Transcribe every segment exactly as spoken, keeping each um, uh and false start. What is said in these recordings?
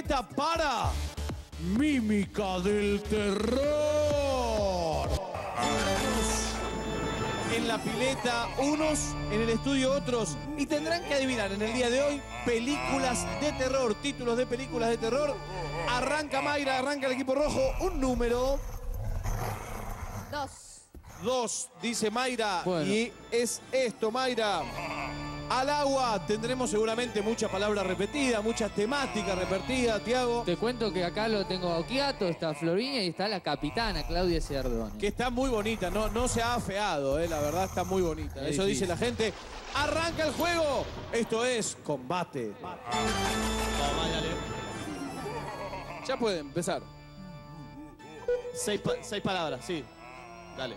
pileta para Mímica del Terror. En la pileta unos, en el estudio otros, y tendrán que adivinar en el día de hoy películas de terror, títulos de películas de terror. Arranca Mayra, arranca el equipo rojo, un número. Dos. Dos, dice Mayra, Bueno. y es esto, Mayra. Al agua tendremos seguramente mucha palabra repetida, mucha temática repetida, Tiago. Te cuento que acá lo tengo a Okiato, está Floriña y está la capitana Claudia Ciardone. Que está muy bonita, no, no se ha afeado, eh, la verdad está muy bonita. Es Eso difícil. dice la gente. Arranca el juego. Esto es combate. Vamos, dale. Ya puede empezar. Seis, pa seis palabras, sí. Dale.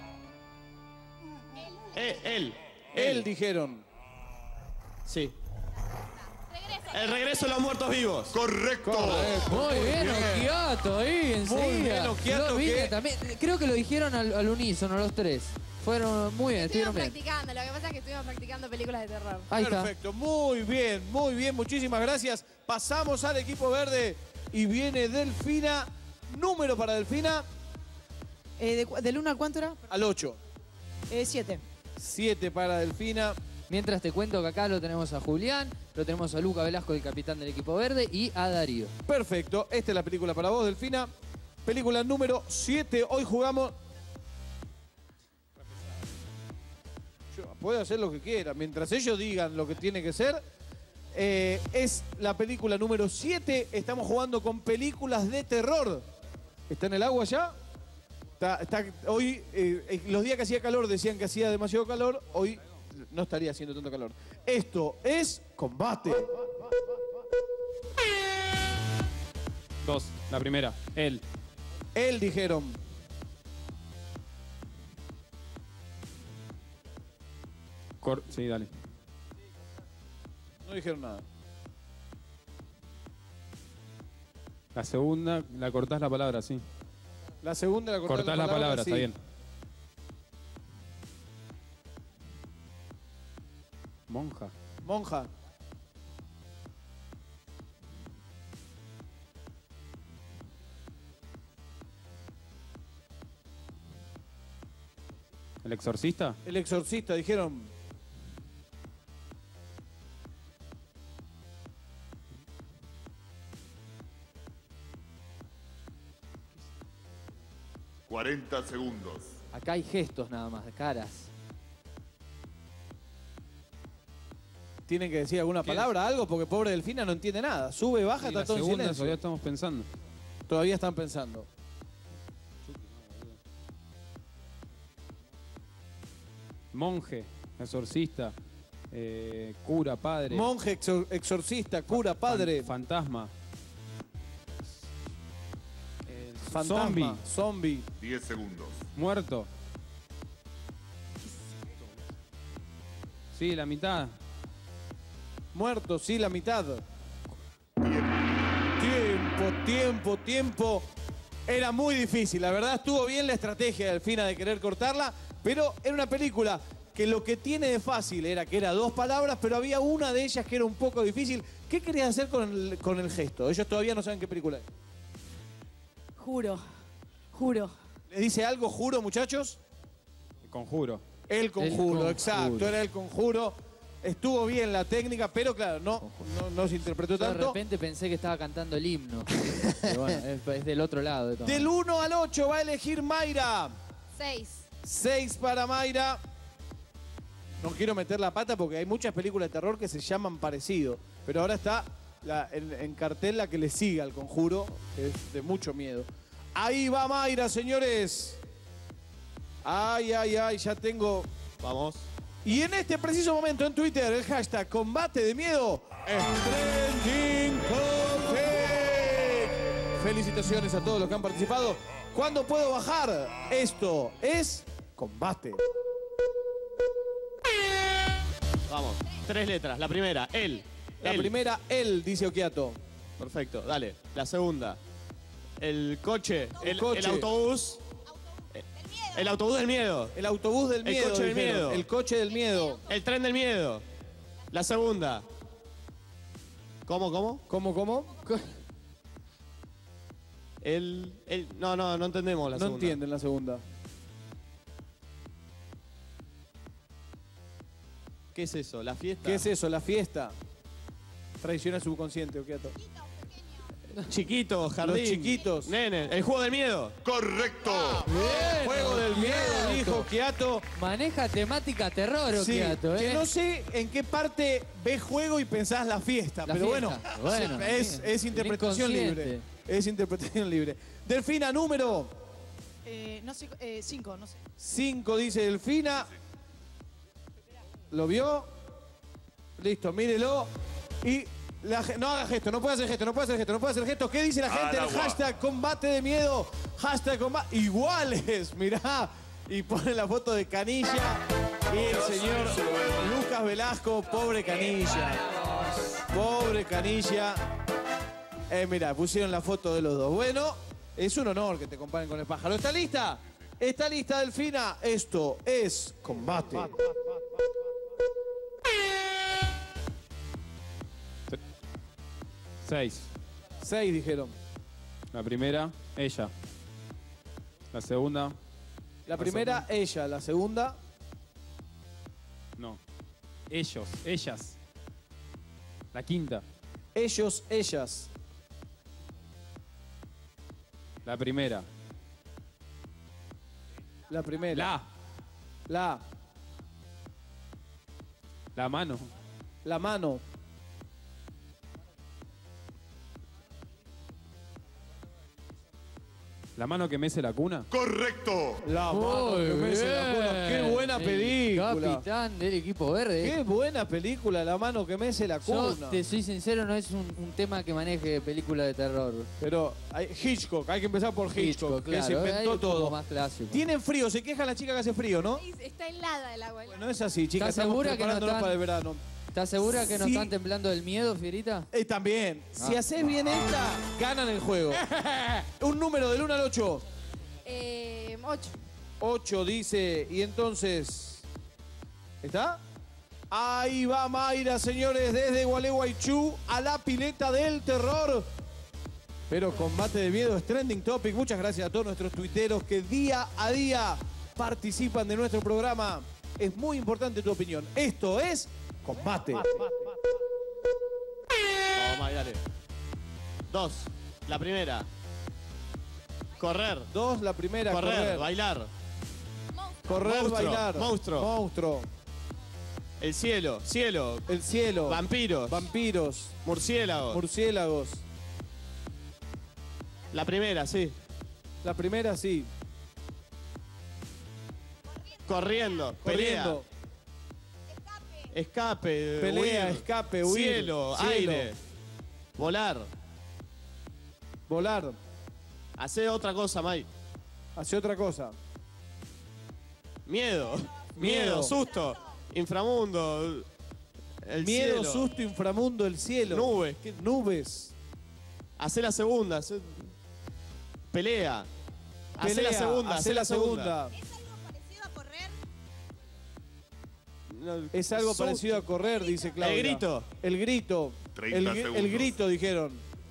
Eh, él. Él, dijeron. Sí. Regresa. El regreso de los muertos vivos. Correcto. Correcto. Muy bien, Okiato, ahí, enseguida. bien, Okiato, Florviña que- también. Creo que lo dijeron al, al unísono los tres. Fueron muy bien, Estuvimos estuvieron bien. practicando, lo que pasa es que estuvimos practicando películas de terror. Ahí está. Perfecto, muy bien, muy bien, muchísimas gracias. Pasamos al equipo verde y viene Delfina. Número para Delfina, Eh, de cu- ¿Del uno al cuánto era? al ocho. Eh, siete. siete para Delfina. Mientras te cuento que acá lo tenemos a Julián, lo tenemos a Luca Velasco, el capitán del equipo verde, y a Darío. Perfecto, esta es la película para vos, Delfina. Película número siete. Hoy jugamos. Yo puedo hacer lo que quiera. Mientras ellos digan lo que tiene que ser. Eh, es la película número siete. Estamos jugando con películas de terror. ¿Está en el agua ya? Está, está- hoy, eh, eh, los días que hacía calor decían que hacía demasiado calor. Hoy no estaría haciendo tanto calor. Esto es combate. Dos. La primera. Él. Él, dijeron. Cor sí, dale. No dijeron nada. La segunda, la cortás la palabra, sí. La segunda la cortás Cortás la palabra, sí. está bien. Monja. Monja. ¿El exorcista? El exorcista, dijeron. cuarenta segundos. Acá hay gestos nada más, caras. Tienen que decir alguna ¿Qué palabra, algo, porque pobre Delfina no entiende nada. Sube, baja, Y está la todo en segunda silencio. todavía estamos pensando. Todavía están pensando. Monje, exorcista, eh, cura, padre. Monje, exor- exorcista, cura, padre, fan- fantasma. El fantasma, zombie, zombie. diez segundos. muerto. Sí, la mitad. Muerto, sí, la mitad. Tiempo, tiempo, tiempo. Era muy difícil, la verdad estuvo bien la estrategia de Delfina de querer cortarla, pero era una película que lo que tiene de fácil era que era dos palabras, pero había una de ellas que era un poco difícil. ¿Qué querías hacer con el, con el gesto? Ellos todavía no saben qué película es. Juro. Juro. ¿Les dice algo, juro, muchachos? El conjuro. El conjuro, Conjuro. exacto, era el conjuro. Estuvo bien la técnica, pero claro, no, no, no se interpretó Yo de tanto. repente pensé que estaba cantando el himno. Pero bueno, es, es del otro lado de todo. Del uno al ocho va a elegir Mayra. Seis. seis para Mayra. No quiero meter la pata porque hay muchas películas de terror que se llaman parecido. Pero ahora está la- en, en cartel la que le sigue al conjuro, que es de mucho miedo. Ahí va Mayra, señores. Ay, ay, ay, ya tengo... Vamos. Y en este preciso momento en Twitter, el hashtag combate de miedo es trending topic. Felicitaciones a todos los que han participado. ¿Cuándo puedo bajar? Esto es combate. Vamos. Tres letras. La primera, él. La Él. primera, él, dice Okiato. Perfecto, dale. La segunda. El coche. El, coche. el autobús. El autobús del miedo. El autobús del El miedo. coche del dijeron. miedo. El coche del miedo. El tren del miedo. La segunda. ¿Cómo, cómo? ¿Cómo, cómo? El, el, no, no, no entendemos la No segunda. entienden la segunda. ¿Qué es eso? ¿La fiesta? ¿Qué es eso? La fiesta. Traiciona subconsciente, ¿o qué ato? Chiquito, jardín. Los chiquitos. Nene, el juego del miedo. ¡Correcto! Juego del miedo, Kiato. dijo Kiato. Maneja temática terror, Sí, Kiato, que ¿eh? no sé en qué parte ves juego y pensás la fiesta, La pero fiesta. bueno, Bueno, es, bien. es interpretación El libre. inconsciente. Es interpretación libre. Delfina, número Eh, no sé, eh, cinco, no sé. cinco, dice Delfina. ¿Lo vio? Listo, mírelo. Y la ge- no haga gesto, no puede hacer gesto, no puede hacer gesto, no puede hacer gesto. ¿Qué dice la gente? Al El agua. hashtag combate de miedo. Hashtag combate. Iguales, mirá. Y pone la foto de Canilla y el señor Lucas Velasco. Pobre Canilla. Pobre Canilla. Eh, mirá, pusieron la foto de los dos. Bueno, es un honor que te comparen con el pájaro. ¿Está lista? ¿Está lista, Delfina? Esto es combate. Seis. Seis dijeron. La primera, ella. La segunda, La primera, ella. La segunda, no. Ellos, ellas. La quinta. ellos, ellas. La primera. La primera. La. La. La mano. La mano. La mano que mece la cuna. ¡Correcto! La mano Muy que mece la bien. cuna. Qué buena El película. capitán del equipo verde. Qué buena película, La mano que mece la Yo, cuna. te soy sincero, no es un, un tema que maneje película de terror. Pero hay, Hitchcock, hay que empezar por Hitchcock, que se claro, hay inventó un poco todo. más clásico. Tienen frío, se queja la chica que hace frío, ¿no? Está helada el agua. No es así, chicas, ¿Estás estamos segura que no preparándonos están- para el verano. ¿Estás segura que no Sí. están temblando del miedo, Fierita? Eh, también, si Ah. haces bien esta, ganan el juego. Un número del uno al ocho. Eh, ocho. ocho dice, y entonces... ¿Está? Ahí va Mayra, señores, desde Gualeguaychú a la pileta del terror. Pero combate de miedo es trending topic. Muchas gracias a todos nuestros tuiteros que día a día participan de nuestro programa. Es muy importante tu opinión. Esto es combate. Vamos, May, dale. Dos. La primera. Correr. Dos, la primera, correr, correr. bailar. Correr, Monstruo, bailar. monstruo. Monstruo. El cielo, cielo. El cielo. Vampiros. Vampiros. Murciélagos. Murciélagos. La primera, sí. La primera, sí. Corriendo. Corriendo. Pelea. Escape. Pelea, huir. escape, huir. Cielo, Cielo. aire. Volar. Volar. Hacer otra cosa, May. Hace otra cosa. Miedo. Miedo. Miedo, susto. Inframundo. El Miedo, cielo. susto, inframundo, el cielo. Nubes. ¿Qué? Nubes. Hacer la segunda. hacer- Pelea. Hacer Pelea, la segunda. hacé Hacer la segunda. No, Es algo susto. parecido a correr, dice Claudia. El grito. El grito. treinta El, gri- segundos. el grito, dijeron.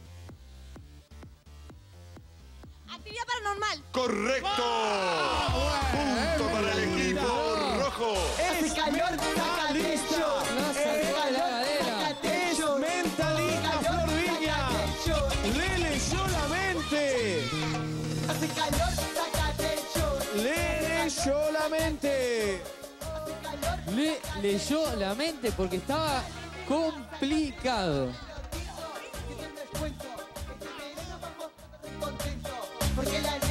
Actividad paranormal. ¡Correcto! Punto para el equipo rojo. ¡Es mentalista! No sacó la gadera. ¡Es mentalista, Flor Viña! ¡Le leyó la mente! ¡Le leyó la mente! Le leyó la mente porque estaba complicado. Porque la